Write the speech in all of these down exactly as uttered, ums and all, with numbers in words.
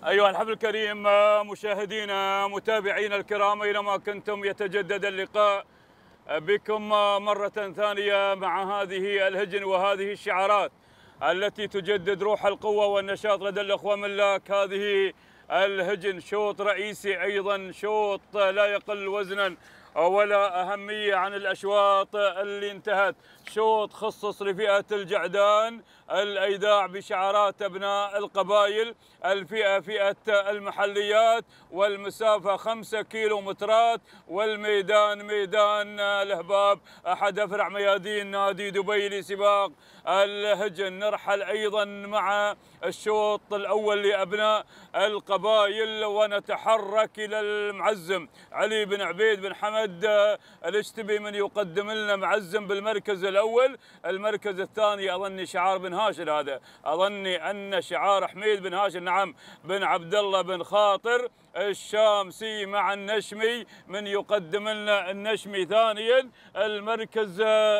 أيها الحفل الكريم، مشاهدينا متابعينا الكرام أينما كنتم، يتجدد اللقاء بكم مرة ثانية مع هذه الهجن وهذه الشعارات التي تجدد روح القوة والنشاط لدى الأخوة ملاك هذه الهجن. شوط رئيسي أيضا، شوط لا يقل وزنا ولا أهمية عن الأشواط اللي انتهت. شوط خصص لفئة الجعدان، الأيداع بشعارات أبناء القبائل، الفئة فئة المحليات، والمسافة خمسة كيلومترات، والميدان ميدان الهباب أحد أفرع ميادين نادي دبي لسباق الهجن. نرحل أيضا مع الشوط الأول لأبناء القبائل ونتحرك إلى المعزم علي بن عبيد بن حمد الاشتبي من يقدم لنا معزم بالمركز الأول. المركز الثاني أظني شعار بن هاشم، هذا أظني أن شعار حميد بن هاشم، نعم، بن عبد الله بن خاطر الشامسي مع النشمي من يقدم لنا النشمي ثانيا. المركز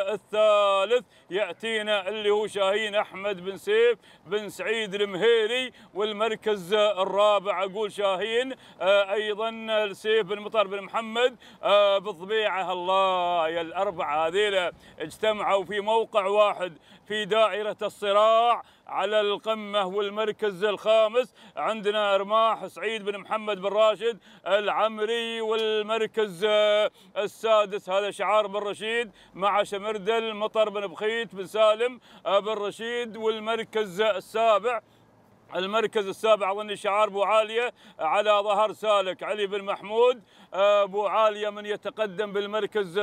الثالث يأتينا اللي هو شاهين أحمد بن سيف بن سعيد المهيري، والمركز الرابع أقول شاهين أيضا سيف بن مطر بن محمد بالضبيعة. الله يا الأربعة هذيلا اجتمعوا في موقع واحد في دائرة الصراع على القمة. والمركز الخامس عندنا رماح سعيد بن محمد بن راشد العمري، والمركز السادس هذا شعار بن رشيد مع شمردل مطر بن بخيت بن سالم بن رشيد. والمركز السابع المركز السابع أظن شعار بو عالية على ظهر سالك علي بن محمود بو عالية من يتقدم بالمركز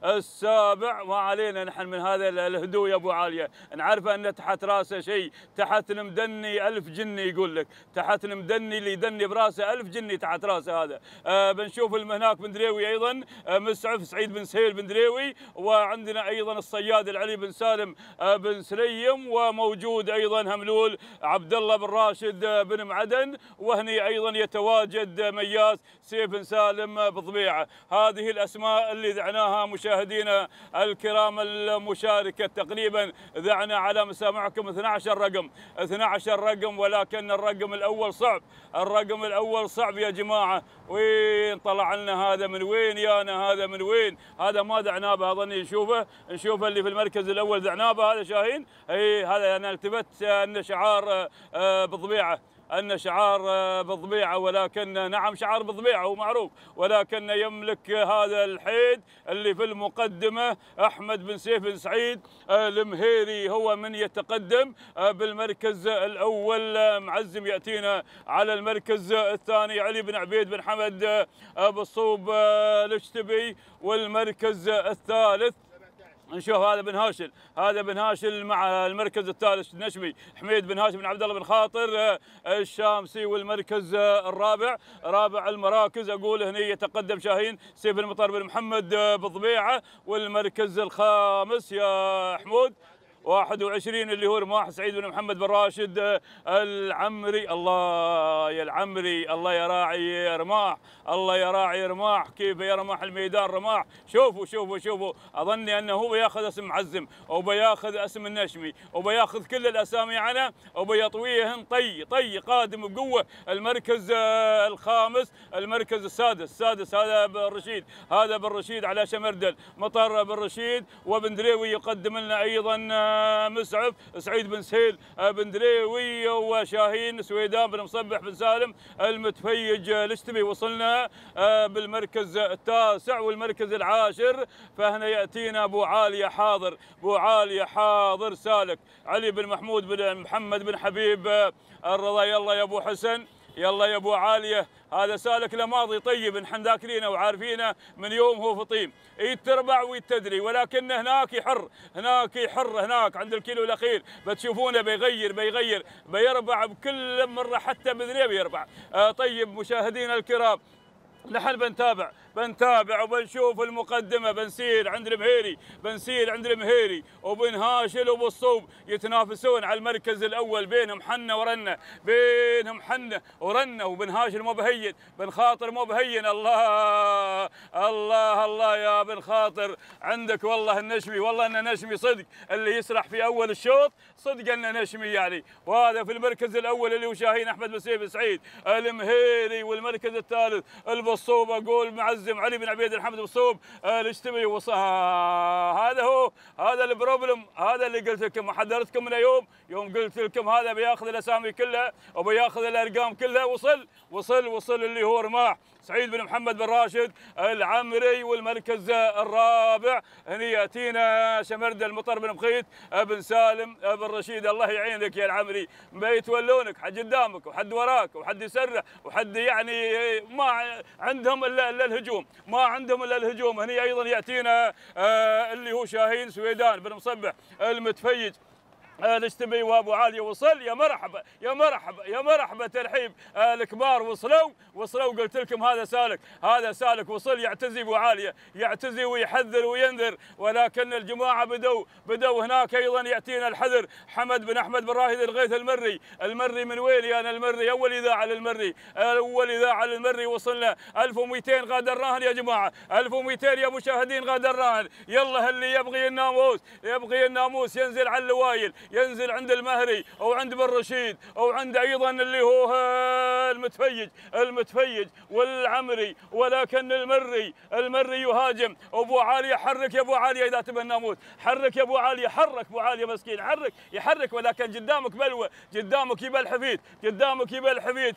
السابع. ما علينا نحن من هذا الهدوء يا ابو عالية، نعرف ان تحت راسه شيء، تحت المدني ألف جني، يقول لك تحت المدني اللي يدني براسه ألف جني تحت راسه هذا. آه بنشوف المهناك بن دريوي أيضا، آه مسعف سعيد بن سهيل بن دريوي، وعندنا أيضا الصياد العلي بن سالم آه بن سليم، وموجود أيضا هملول عبد الله بن راشد بن معدن، وهني أيضا يتواجد مياس سيف بن سالم بضبيعة. هذه الأسماء اللي ذعناها مشاهدينا الكرام المشاركة، تقريبا ذعنا على مسامعكم اثني عشر رقم، اثني عشر رقم، ولكن الرقم الأول صعب، الرقم الأول صعب يا جماعة. وين طلع لنا هذا؟ من وين يانا هذا؟ من وين هذا؟ ما ذعناه به، أظني نشوفه نشوفه اللي في المركز الأول ذعناه به، هذا شاهين. اي هذا أنا التفت أن شعار بضبيعة، أن شعار بالضبيعة، ولكن نعم شعار بالضبيعة هو معروف، ولكن يملك هذا الحيد اللي في المقدمة أحمد بن سيف بن سعيد المهيري هو من يتقدم بالمركز الأول. معزم يأتينا على المركز الثاني علي بن عبيد بن حمد بالصوب الاشتبي. والمركز الثالث نشوف هذا بن هاشل، هذا بن هاشل مع المركز الثالث نشمي حميد بن هاشم بن عبد الله بن خاطر الشامسي. والمركز الرابع رابع المراكز اقول هني يتقدم شاهين سيف المطر بن محمد بالضبيعه. والمركز الخامس يا حمود واحد وعشرين اللي هو رماح سعيد بن محمد بن راشد العمري. الله يا العمري، الله يا راعي يا رماح، الله يا راعي يا رماح، كيف يا رماح الميدان رماح. شوفوا شوفوا شوفوا، اظني انه هو بياخذ اسم معزم وبياخذ اسم النشمي وبياخذ كل الاسامي عنه وبيطويهن طي طي قادم بقوه. المركز الخامس المركز السادس السادس هذا بن رشيد، هذا بن رشيد على شمردل مطر بن رشيد. وبن دريوي يقدم لنا ايضا مسعف سعيد بن سهيل بن دريوي، وشاهين سويدان بن مصبح بن سالم المتفيج الاشتبي. وصلنا بالمركز التاسع والمركز العاشر، فهنا ياتينا ابو عاليه حاضر، ابو عاليه حاضر سالك علي بن محمود بن محمد بن حبيب الرضا. يلا يا ابو حسن، يلا يا ابو عاليه، هذا سالك له ماضي طيب، نحن ذاكرينه وعارفينه من يوم هو فطيم، يتربع ويتدري، ولكن هناك يحر، هناك يحر، هناك عند الكيلو الاخير بتشوفونه بيغير بيغير بيربع بكل مره، حتى بدري بيربع. آه طيب مشاهدينا الكرام، نحن بنتابع بنتابع وبنشوف المقدمه، بنسير عند المهيري، بنسير عند المهيري وبنهاشل وبالصوب يتنافسون على المركز الاول، بينهم حنا ورنه، بينهم حنا ورنه، وبنهاشل مو بهين، بنخاطر مو بهين. الله الله الله يا بن خاطر، عندك والله النشمي، والله انه نشمي صدق، اللي يسرح في اول الشوط صدق انه نشمي يعني. وهذا في المركز الاول اللي هو شاهين احمد بن سيف سعيد المهيري، والمركز الثالث البصوب اقول معزم علي بن عبيد الحمد بالصوب الاشتبي وص... هذا هو، هذا البروبلم، هذا اللي قلت لكم وحذرتكم منه يوم يوم قلت لكم هذا بياخذ الاسامي كلها وبياخذ الارقام كلها. وصل وصل وصل اللي هو رماح سعيد بن محمد بن راشد العمري، والمركز الرابع هني ياتينا شمرد المطر بن مخيت بن سالم بن رشيد. الله يعينك يا العمري، بيتولونك حد قدامك وحد وراك وحد يسرح وحد يعني ما عندهم الا الا الهجوم، ما عندهم الا الهجوم. هني ايضا ياتينا اللي هو شاهين سويدان بن مصبح المتفيج الاشتبي وابو عاليه. وصل يا مرحبا يا مرحبا يا مرحبا، ترحيب الكبار وصلوا وصلوا. قلت لكم هذا سالك، هذا سالك وصل يعتزي ابو عاليه، يعتزي ويحذر وينذر، ولكن الجماعه بدوا بدوا هناك ايضا ياتينا الحذر. حمد بن احمد بن راهد الغيث المري، المري من ويلي انا المري، اول اذاعه للمري، اول اذاعه للمري. وصلنا ألف ومئتين غادر راهن يا جماعه، ألف ومئتين يا مشاهدين غادر راهن. يلا اللي يبغي الناموس، يبغي الناموس ينزل على اللوايل، ينزل عند المهري او عند بن رشيد او عند ايضا اللي هو المتفيج المتفيج والعمري. ولكن المري المري يهاجم. ابو عاليه حرك يا ابو عاليه اذا تبى الناموس، حرك يا ابو عاليه، حرك ابو عاليه مسكين، حرك يحرك، ولكن قدامك بلوه، قدامك يبى الحفيد، قدامك يبى الحفيد.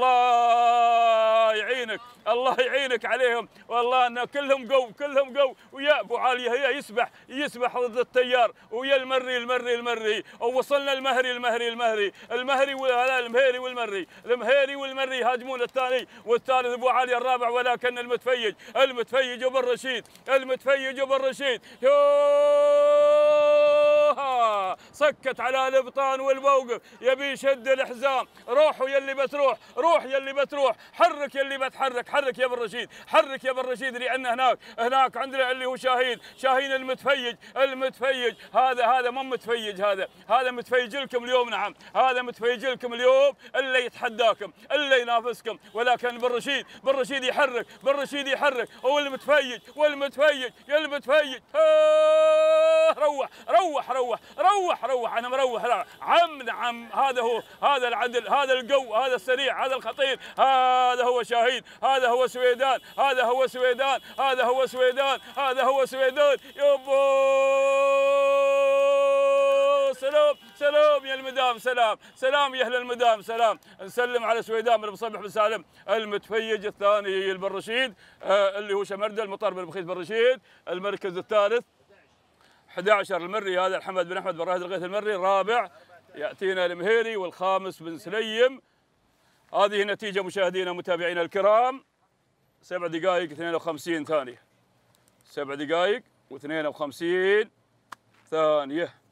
الله يعينك الله يعينك عليهم، والله ان كلهم قو كلهم قو. ويا ابو عاليه هي يسبح يسبح ضد التيار، ويا المري المري المري. ووصلنا المهري المهري المهري المهري المهيري والمري، المهيري والمري يهاجمون الثاني والثالث ابو علي الرابع. ولكن المتفيج المتفيج وبن رشيد المتفيج وبن رشيد يوها سكت على الابطان والموقف، يبي يشد الحزام. روحوا يلي بتروح، روح يلي بتروح، حرك يلي بتحرك، حرك يا بن رشيد، حرك يا بن رشيد، لان هناك هناك عندنا اللي هو شاهين شاهين المتفيج المتفيج. هذا هذا مو متفيج، هذا هذا متفيج لكم اليوم. نعم هذا متفيج لكم اليوم، اللي يتحداكم اللي ينافسكم. ولكن بن رشيد بن رشيد يحرك، بن رشيد يحرك، والمتفيج والمتفيج يا المتفيج. روح روح روح روح روح انا مروح. لا عم نعم هذا هو، هذا العدل، هذا القو، هذا السريع، هذا الخطير، هذا هو شاهين، هذا هو سويدان، هذا هو سويدان، هذا هو سويدان، هذا هو سويدان. يبو سلام سلام يا المدام، سلام سلام يا اهل المدام، سلام. نسلم على سويدان بن مصبح بن سالم المتفيج الثاني البن رشيد آه اللي هو شمرده المطر بن بخيت بن رشيد. المركز الثالث أحد عشر المري، هذا الحمد بن احمد بن راهد الغيث المري. الرابع ياتينا المهيري، والخامس بن سليم. هذه نتيجه مشاهدينا متابعينا الكرام، سبع دقائق اثنين وخمسين ثانيه، سبع دقائق واثنين وخمسين ثانيه.